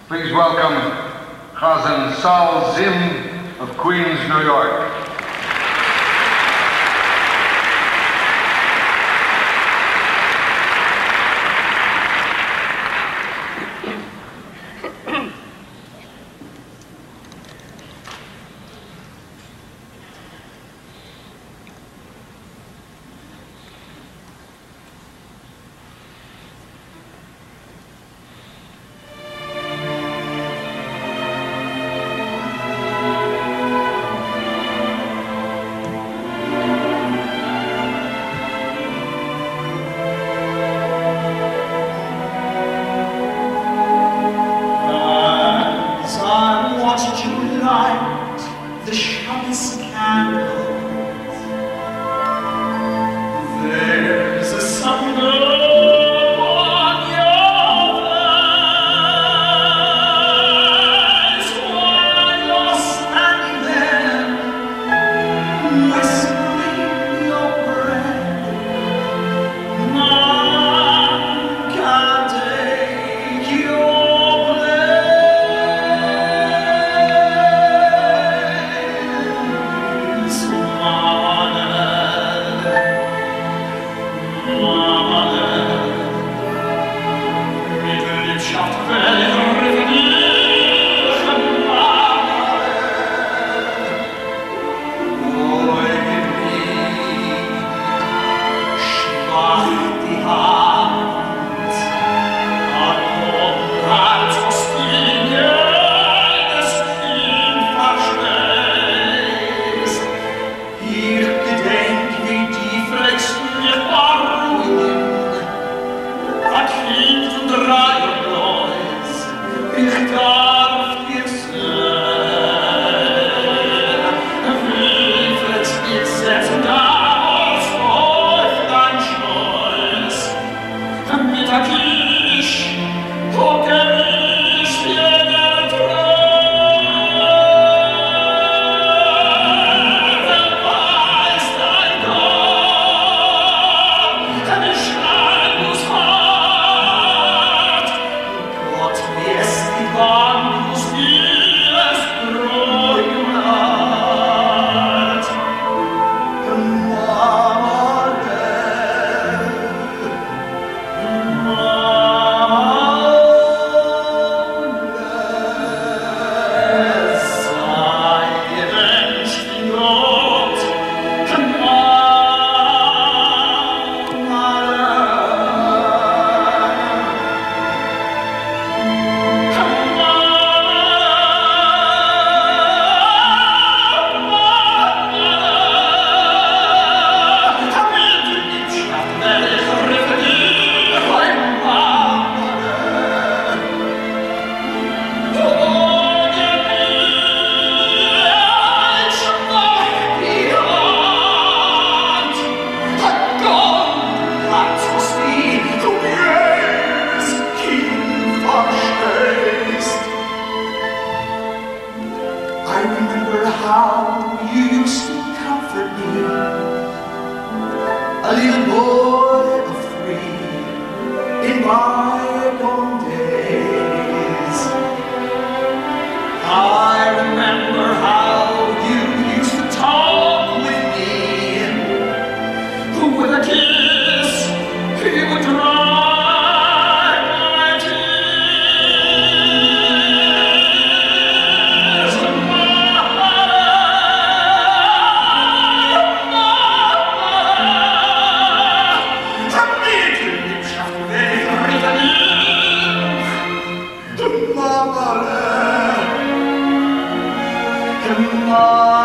Please welcome Chazan Saul Zim of Queens, New York. The sharpest candles. There's a summer on your face while you're standing there, whispering your breath. None can take your place. I remember how you used to comfort me, a little boy of 3 in bygone days. I remember how you used to talk with me, with a kiss he would dry. Mama,